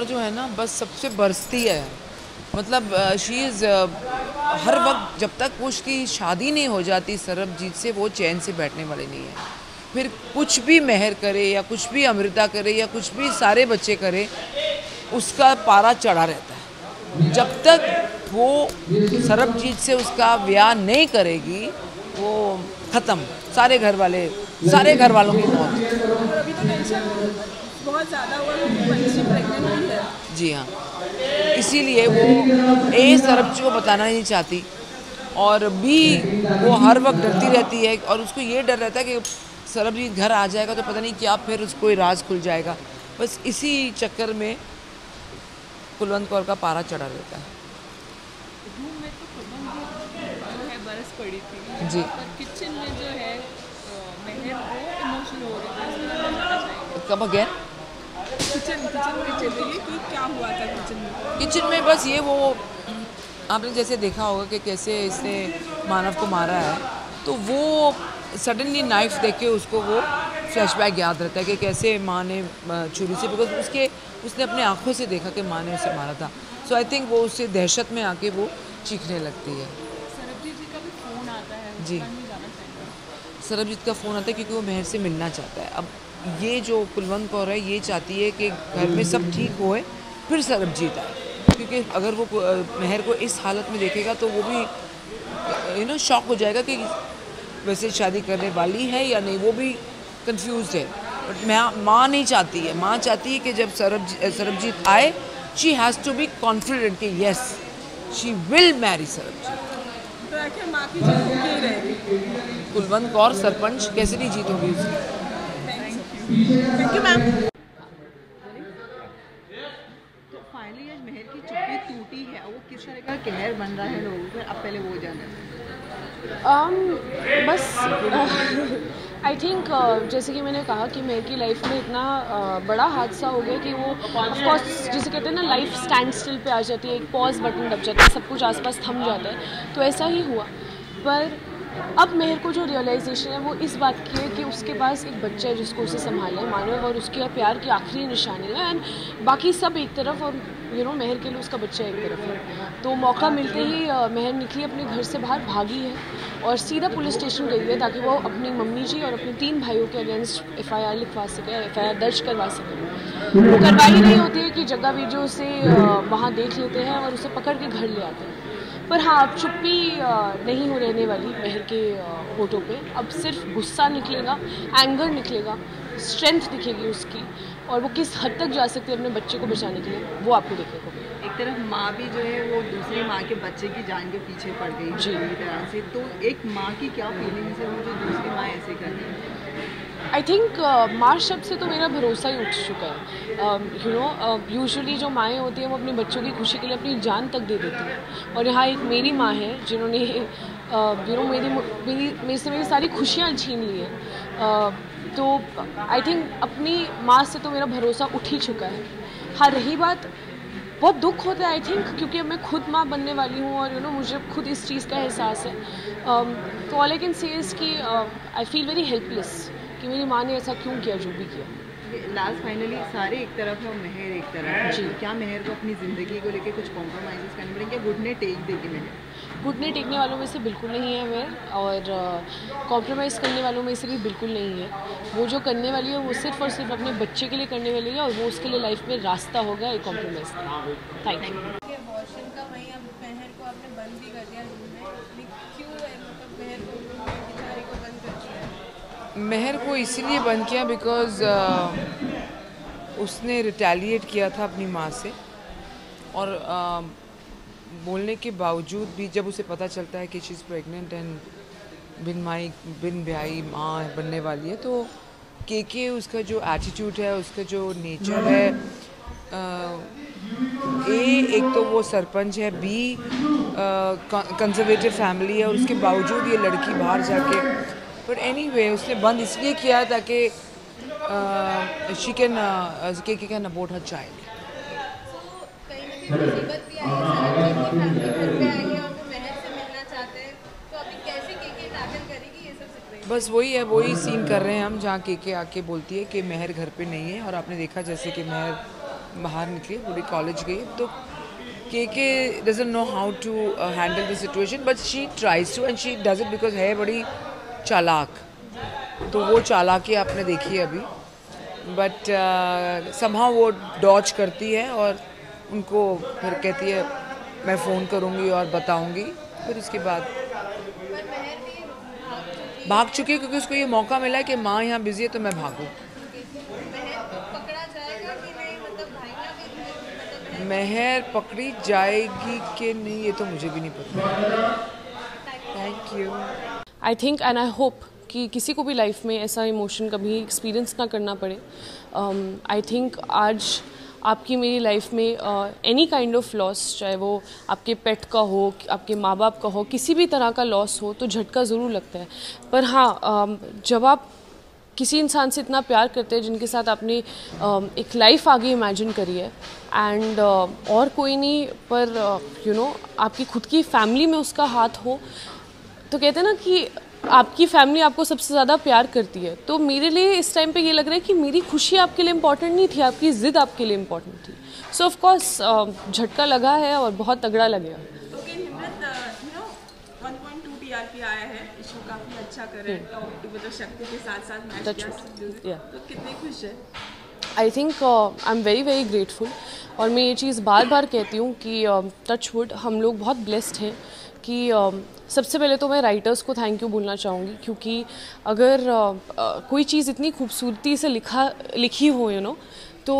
जो है ना बस सबसे बरसती है, मतलब शी इज़ हर वक्त जब तक उसकी शादी नहीं हो जाती सरबजीत से वो चैन से बैठने वाली नहीं है। फिर कुछ भी मेहर करे या कुछ भी अमृता करे या कुछ भी सारे बच्चे करे, उसका पारा चढ़ा रहता है। जब तक वो सरबजीत से उसका ब्याह नहीं करेगी वो ख़त्म, सारे घर वालों की मौत। अभी तो टेंशन बहुत ज़्यादा हुआ क्योंकि बच्ची प्रेग्नेंट भी है। जी हाँ, इसीलिए वो सरबजीत को बताना नहीं चाहती और बी वो हर वक्त डरती रहती है और उसको ये डर रहता है कि सरबजीत घर आ जाएगा तो पता नहीं क्या फिर उसको राज खुल जाएगा। बस इसी चक्कर में कुलवंत कौर का पारा चढ़ा रहता है। रूम में तो जो है बरस पड़ी थी जी, पर किचन में जो है मेहर वो इमोशनल हो रही थी। कब अगेन किचन में चलिए कि क्या हुआ था किचन में बस ये वो आपने जैसे देखा होगा कि कैसे इसने मानव को मारा है, तो वो सडनली नाइफ देख के उसको वो फ्लैशबैक याद रहता है कि कैसे माँ ने छुरी से, बिकॉज उसने अपने आंखों से देखा कि माँ ने उसे मारा था। सो आई थिंक वो उससे दहशत में आके वो चीखने लगती है। सरबजीत जी का भी फ़ोन आता है जी, सरबजीत का फ़ोन आता है क्योंकि वो मेहर से मिलना चाहता है। अब ये जो कुलवंत कौर है ये चाहती है कि घर में सब ठीक होए फिर सरबजीत आए, क्योंकि अगर वो मेहर को इस हालत में देखेगा तो वो भी शॉक हो जाएगा कि वैसे शादी करने वाली है या नहीं, वो भी कंफ्यूज है। बट माँ नहीं चाहती है, माँ चाहती है कि जब सरबजीत आए she has to be confident कि yes she will marry Sarabjit. तो आखिर माँ की जीत होगी ही रहेगी। कुलवंत कौर सरपंच कैसे नहीं जीत होगी उसकी। Thank you ma'am. तो फाइनली आज मेहर की चुप्पी टूटी है, वो किस तरह का कहर बन रहा है लोगों पर, अब पहले वो जाने। बस आई थिंक जैसे कि मैंने कहा कि मेहर की लाइफ में इतना बड़ा हादसा हो गया कि वो ऑफ कोर्स जिसे कहते हैं ना लाइफ स्टैंड स्टिल पे आ जाती है, एक पॉज बटन दब जाता है, सब कुछ आसपास थम जाता है। तो ऐसा ही हुआ, पर अब मेहर को जो रियलाइजेशन है वो इस बात की है कि उसके पास एक बच्चा है जिसको उसे संभालना है, मानव और उसके प्यार की आखिरी निशानी है। एंड बाकी सब एक तरफ और मेहर के लिए उसका बच्चा एक तरफ है। तो मौका मिलते ही मेहर निकली अपने घर से बाहर, भागी है और सीधा पुलिस स्टेशन गई है ताकि वो अपनी मम्मी जी और अपने 3 भाइयों के अगेंस्ट FIR लिखवा सके, FIR दर्ज करवा सके। वो कार्रवाई नहीं होती है कि जग्गा वीडियो से वहाँ देख लेते हैं और उसे पकड़ के घर ले आते हैं। पर हाँ, अब चुप्पी नहीं हो रहने वाली मेहर के होठों पे। अब सिर्फ गुस्सा निकलेगा, एंगर निकलेगा, स्ट्रेंथ दिखेगी उसकी, और वो किस हद तक जा सकती है अपने बच्चे को बचाने के लिए वो आपको देखने को मिलेगा। एक तरफ माँ भी जो है वो दूसरी माँ के बच्चे की जान के पीछे पड़ गई जी, पूरी तरह से, तो एक माँ की क्या फीलिंग्स है वो जो दूसरी माँ ऐसे कर रही है? आई थिंक माँ शब्द से तो मेरा भरोसा ही उठ चुका है। यूजुअली जो माएँ होती हैं वो अपने बच्चों की खुशी के लिए अपनी जान तक दे देती हैं, और यहाँ एक मेरी माँ है जिन्होंने मेरे से मेरी सारी खुशियाँ छीन ली हैं। तो आई थिंक अपनी माँ से तो मेरा भरोसा उठ ही चुका है। हाँ, रही बात, बहुत दुख होता है आई थिंक, क्योंकि अब मैं खुद माँ बनने वाली हूँ और मुझे खुद इस चीज़ का एहसास है। तो all I can say is कि आई फील वेरी हेल्पलेस कि मेरी माँ ने ऐसा क्यों किया जो भी किया। लास्ट फाइनली सारे एक तरफ है और मेहर एक तरफ है। जी, क्या मेहर को अपनी ज़िंदगी को लेके कुछ कॉम्प्रोमाइज़ करने पड़ेंगे, क्या घुटने टेक देगी मेहर? घुटने टेकने वालों में से बिल्कुल नहीं है मैं, और कॉम्प्रोमाइज़ करने वालों में से भी बिल्कुल नहीं है। वो जो करने वाली है वो सिर्फ़ और सिर्फ अपने बच्चे के लिए करने वाली है, और वो उसके लिए लाइफ में रास्ता होगा एक कॉम्प्रोमाइज़ का। Thank you. अबॉर्शन का वहीं अब मेहर को आपने बंद भी कर दिया रूम में, क्यों है मतलब मेहर को बेचारी को बंद कर दिया? मेहर को इसीलिए बंद किया बिकॉज उसने रिटेलिएट किया था अपनी माँ से, और बोलने के बावजूद भी जब उसे पता चलता है कि शी इज़ प्रेग्नेंट एंड बिन ब्याही माँ बनने वाली है, तो के उसका जो एटीट्यूड है, उसका जो नेचर है, एक तो वो सरपंच है, बी कंजर्वेटिव फैमिली है, और उसके बावजूद ये लड़की बाहर जाके, बट एनीवे उसने बंद इसलिए किया ताकि she can abort her child. कहीं ना कहीं मुसीबत भी आई है, सरबजीत की फैमिली घर पे आई है और वो मेहर से मिलना चाहते हैं, तो अभी कैसे के टैकल करेगी ये सब सिचुएशन? बस वही सीन कर रहे हैं हम, जहाँ के आके बोलती है कि मेहर घर पे नहीं है, और आपने देखा जैसे कि मेहर बाहर निकली, पूरी कॉलेज गई। तो के doesn't know how to handle the situation, but she tries to and she does it because है बड़ी चालाक। तो वो चालाकी आपने देखी है अभी, बट समहाउ वो डॉज करती है और उनको फिर कहती है मैं फ़ोन करूँगी और बताऊँगी। फिर उसके बाद पर महर भी भाग चुकी है क्योंकि उसको ये मौका मिला है कि माँ यहाँ बिजी है तो मैं भागूँ। महर को पकड़ा जाएगा कि नहीं, मतलब भाईना भी मतलब महर पकड़ी जाएगी कि नहीं ये तो मुझे भी नहीं पता। Thank you. I think and I hope कि किसी को भी लाइफ में ऐसा इमोशन कभी एक्सपीरियंस ना करना पड़े। आई थिंक आज आपकी मेरी लाइफ में एनी काइंड ऑफ लॉस, चाहे वो आपके पेट का हो, आपके माँ बाप का हो, किसी भी तरह का लॉस हो तो झटका ज़रूर लगता है। पर हाँ, जब आप किसी इंसान से इतना प्यार करते हैं जिनके साथ आपने एक लाइफ आगे इमेजिन करी है एंड और कोई नहीं पर यू नो आपकी खुद की फैमिली में उसका हाथ हो, तो कहते हैं ना कि आपकी फैमिली आपको सबसे ज़्यादा प्यार करती है। तो मेरे लिए इस टाइम पे ये लग रहा है कि मेरी खुशी आपके लिए इम्पॉर्टेंट नहीं थी, आपकी ज़िद आपके लिए इम्पॉर्टेंट थी। सो ऑफ कोर्स झटका लगा है और बहुत तगड़ा लगेगा। ओके निम्रत, 1.2 TRP आया है, शो काफ़ी अच्छा कर रहे हैं, मतलब शक्ति के साथ साथ मैच किया, तो कितने खुश है? I think I am very very grateful. और मैं ये चीज़ बार बार कहती हूँ कि टच वुड हम लोग बहुत ब्लेस्ड हैं कि सबसे पहले तो मैं राइटर्स को थैंक यू बोलना चाहूँगी, क्योंकि अगर कोई चीज़ इतनी खूबसूरती से लिखी हो तो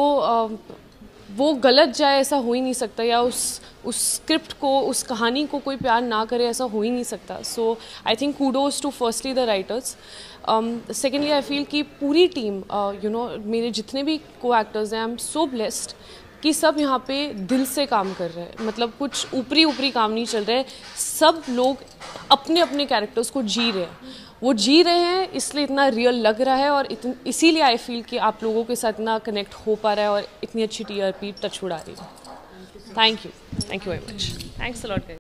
वो गलत जाए ऐसा हो ही नहीं सकता, या उस स्क्रिप्ट को, उस कहानी को कोई प्यार ना करे ऐसा हो ही नहीं सकता। So I think kudos to firstly the writers. Secondly I feel कि पूरी टीम मेरे जितने भी को एक्टर्स हैं, आई एम सो ब्लेस्ड कि सब यहाँ पे दिल से काम कर रहे हैं। मतलब कुछ ऊपरी काम नहीं चल रहा है, सब लोग अपने अपने कैरेक्टर्स को जी रहे हैं। वो जी रहे हैं इसलिए इतना रियल लग रहा है और इसीलिए आई फील कि आप लोगों के साथ इतना कनेक्ट हो पा रहा है और इतनी अच्छी TRP टच उड़ा रही है। Thank you very much. Thanks a lot guys.